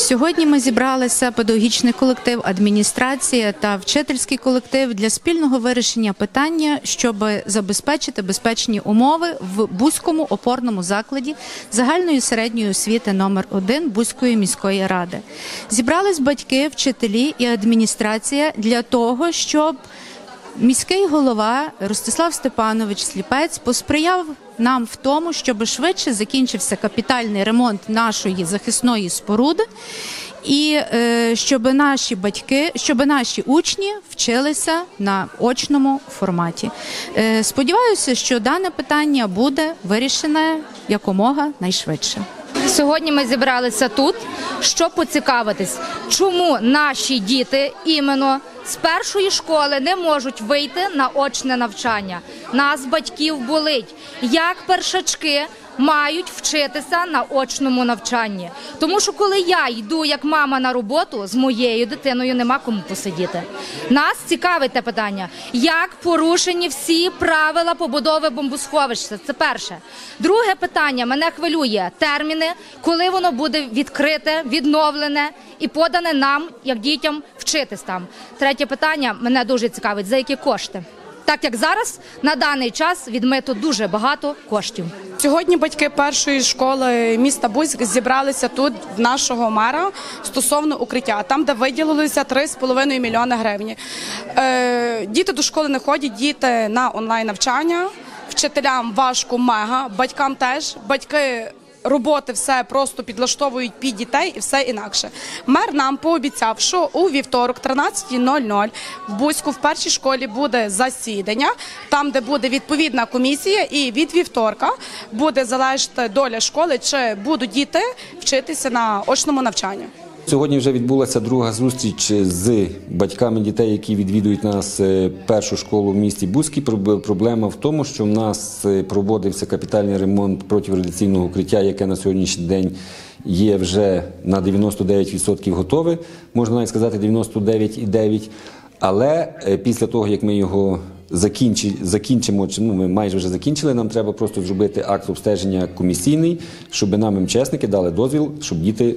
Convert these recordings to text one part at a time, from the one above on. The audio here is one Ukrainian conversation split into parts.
Сьогодні ми зібралися, педагогічний колектив, адміністрація та вчительський колектив, для спільного вирішення питання, щоб забезпечити безпечні умови в Буському опорному закладі загальної середньої освіти номер 1 Буської міської ради. Зібрались батьки, вчителі і адміністрація для того, щоб міський голова Ростислав Степанович Сліпець посприяв нам в тому, щоб швидше закінчився капітальний ремонт нашої захисної споруди і щоб наші батьки, щоб наші учні вчилися на очному форматі. Сподіваюся, що дане питання буде вирішене якомога найшвидше. Сьогодні ми зібралися тут, щоб поцікавитись, чому наші діти іменно з першої школи не можуть вийти на очне навчання. Нас, батьків, болить, як першачки мають вчитися на очному навчанні. Тому що коли я йду як мама на роботу, з моєю дитиною нема кому посидіти. Нас цікавить те питання, як порушені всі правила побудови бомбосховища. Це перше. Друге питання мене хвилює терміни, коли воно буде відкрите, відновлене і подане нам, як дітям, вчитись там. Третє питання мене дуже цікавить, за які кошти. Так як зараз, на даний час, відмито дуже багато коштів. Сьогодні батьки першої школи міста Буськ зібралися тут, в нашого мера, стосовно укриття, там, де виділилися 3,5 мільйони гривень. Діти до школи не ходять, діти на онлайн-навчання, вчителям важко мега, батькам теж. Батьки роботи все просто підлаштовують під дітей і все інакше. Мер нам пообіцяв, що у вівторок 13:00 в Буську в першій школі буде засідання, там, де буде відповідна комісія, і від вівторка буде залежати доля школи, чи будуть діти вчитися на очному навчанні. Сьогодні вже відбулася друга зустріч з батьками дітей, які відвідують нас першу школу в місті Буській. Проблема в тому, що в нас проводився капітальний ремонт протирадіаційного укриття, яке на сьогоднішній день є вже на 99% готове, можна навіть сказати 99,9%. Але після того, як ми його закінчимо, ми майже вже закінчили, нам треба просто зробити акт обстеження комісійний, щоб нам МЧСники дали дозвіл, щоб діти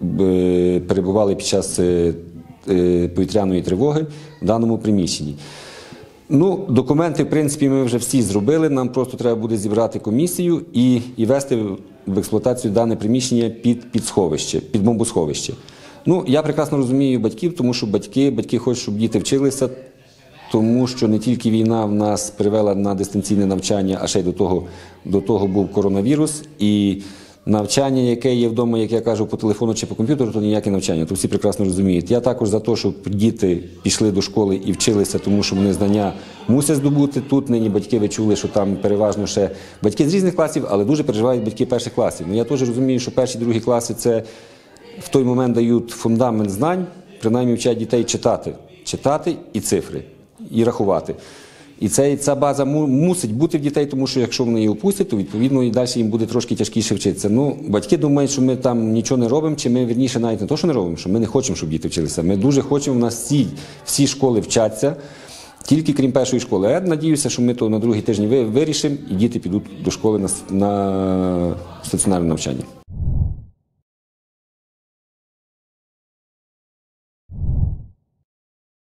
перебували під час повітряної тривоги в даному приміщенні. Документи, в принципі, ми вже всі зробили, нам просто треба буде зібрати комісію і ввести в експлуатацію дане приміщення під сховище, під бомбосховище. Я прекрасно розумію батьків, тому що батьки хочуть, щоб діти вчилися, тому що не тільки війна в нас привела на дистанційне навчання, а ще й до того був коронавірус, і навчання, яке є вдома, як я кажу, по телефону чи по комп'ютеру, то ніяке навчання, то всі прекрасно розуміють. Я також за те, щоб діти пішли до школи і вчилися, тому що вони знання мусять здобути. Тут нині батьки, ви чули, що там переважно ще батьки з різних класів, але дуже переживають батьки перших класів. Я теж розумію, що перші, другі класи – це в той момент дають фундамент знань, принаймні вчать дітей читати і цифри, і рахувати. І ця база мусить бути в дітей, тому що якщо вони її опустять, то відповідно і далі їм буде трошки тяжкіше вчитися. Батьки думають, що ми там нічого не робимо, чи ми, вірніше, навіть не те, що не робимо, що ми не хочемо, щоб діти вчилися. Ми дуже хочемо, у нас всі школи вчаться, тільки крім першої школи. Я надіюся, що ми то на другий тиждень вирішимо, і діти підуть до школи на стаціонарне навчання.